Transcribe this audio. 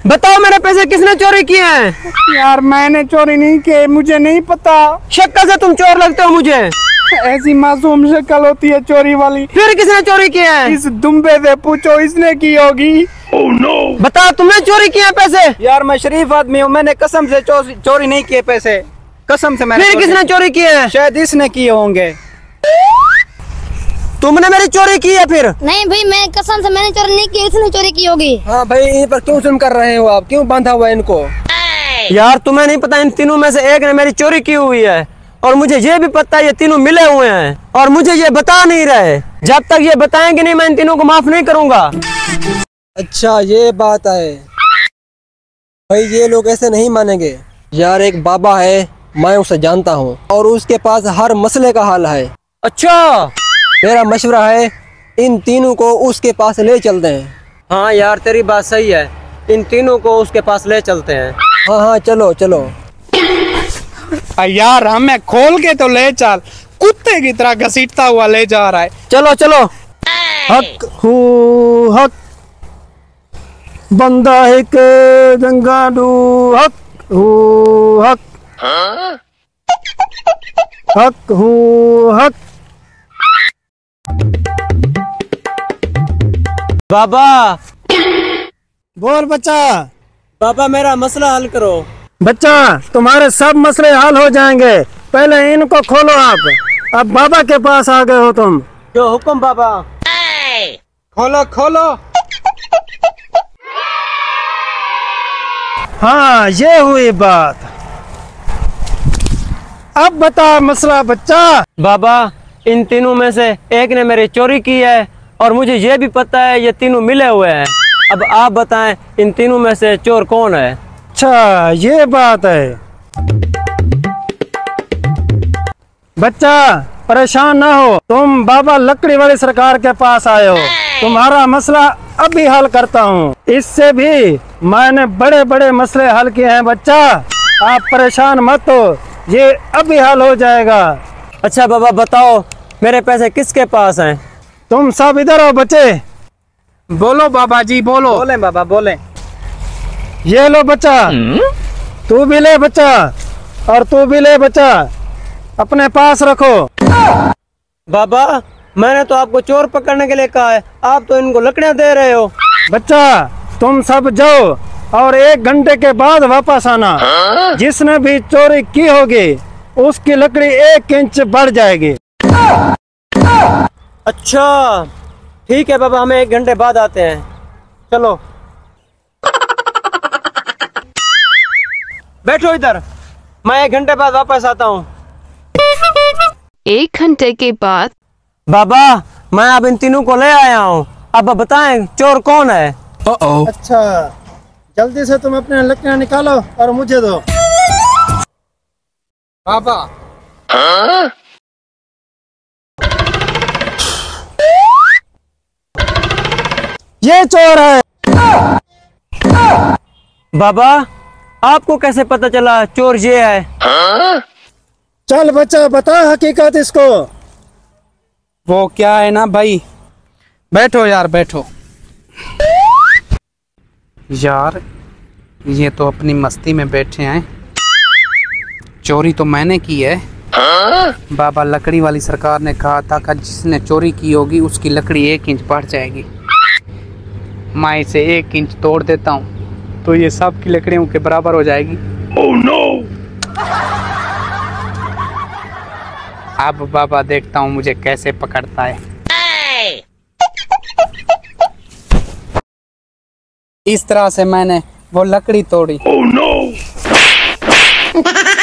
बताओ मेरे पैसे किसने चोरी किए हैं? यार मैंने चोरी नहीं किए, मुझे नहीं पता। शक्ल से तुम चोर लगते हो मुझे। ऐसी मासूम शक्ल होती है चोरी वाली। फिर किसने चोरी किए हैं? इस दुम्बे से पूछो, इसने की होगी। Oh no! बताओ तुमने चोरी किए हैं पैसे? यार मैं शरीफ आदमी हूँ, मैंने कसम से चोरी नहीं किए पैसे, कसम से मैंने। फिर किसने चोरी किए हैं? शायद इसने किए होंगे। तुमने मेरी चोरी की है फिर? नहीं भाई, मैं कसम से मैंने चोरी नहीं की, इसने चोरी की होगी। हाँ भाई, इन पर क्यों जुल्म कर रहे हो आप? क्यों बांधा हुआ है इनको? यार तुम्हें नहीं पता, इन तीनों में से एक ने मेरी चोरी की हुई है और मुझे ये भी पता है ये तीनों मिले हुए हैं और मुझे ये बता नहीं रहे। जब तक ये बताएंगे नहीं मैं इन तीनों को माफ नहीं करूंगा। अच्छा ये बात है भाई, ये लोग ऐसे नहीं मानेंगे। यार एक बाबा है, मैं उसे जानता हूँ और उसके पास हर मसले का हल है। अच्छा, मेरा मशवरा है इन तीनों को उसके पास ले चलते हैं। हाँ यार तेरी बात सही है, इन तीनों को उसके पास ले चलते हैं। हाँ हाँ चलो चलो। यार हमें खोल के तो ले चल, कुत्ते की तरह घसीटता हुआ ले जा रहा है। चलो चलो। हक हू हक, बंदा एक जंगाडू, हक हू हक, हक हू हक। बाबा। बोल बच्चा। बाबा मेरा मसला हल करो। बच्चा तुम्हारे सब मसले हल हो जाएंगे, पहले इनको खोलो आप। अब बाबा के पास आ गए हो तुम। जो हुक्म बाबा। खोलो खोलो। हाँ ये हुई बात। अब बता मसला बच्चा। बाबा इन तीनों में से एक ने मेरी चोरी की है और मुझे ये भी पता है ये तीनों मिले हुए हैं। अब आप बताएं इन तीनों में से चोर कौन है? अच्छा ये बात है। बच्चा परेशान ना हो, तुम बाबा लकड़ी वाली सरकार के पास आए हो, तुम्हारा मसला अभी हल करता हूँ। इससे भी मैंने बड़े बड़े मसले हल किए हैं बच्चा, आप परेशान मत हो, ये अभी हल हो जाएगा। अच्छा बाबा बताओ मेरे पैसे किसके पास हैं? तुम सब इधर आओ बच्चे। बोलो बाबा जी बोलो। बोले बाबा बोले। ये लो बच्चा, तू भी ले बच्चा और तू भी ले बच्चा, अपने पास रखो। बाबा मैंने तो आपको चोर पकड़ने के लिए कहा है, आप तो इनको लकड़ियां दे रहे हो। बच्चा तुम सब जाओ और 1 घंटे के बाद वापस आना। जिसने भी चोरी की होगी उसकी लकड़ी 1 इंच बढ़ जाएगी। अच्छा ठीक है बाबा, हमें 1 घंटे बाद आते हैं। चलो बैठो इधर, मैं 1 घंटे बाद वापस आता हूँ। 1 घंटे के बाद। बाबा मैं अब इन तीनों को ले आया हूँ, अब बताएं चोर कौन है? अच्छा जल्दी से तुम अपने लकड़ियां निकालो और मुझे दो। बाबा ये चोर है। बाबा आपको कैसे पता चला चोर ये है? चल बच्चा बता हकीकत इसको। वो क्या है ना भाई, बैठो यार बैठो। यार ये तो अपनी मस्ती में बैठे हैं, चोरी तो मैंने की है। बाबा लकड़ी वाली सरकार ने कहा था कि जिसने चोरी की होगी उसकी लकड़ी 1 इंच बढ़ जाएगी। मैं इसे 1 इंच तोड़ देता हूँ तो ये सब की लकड़ियों के बराबर हो जाएगी। Oh no! अब बाबा देखता हूँ मुझे कैसे पकड़ता है। इस तरह से मैंने वो लकड़ी तोड़ी। Oh no!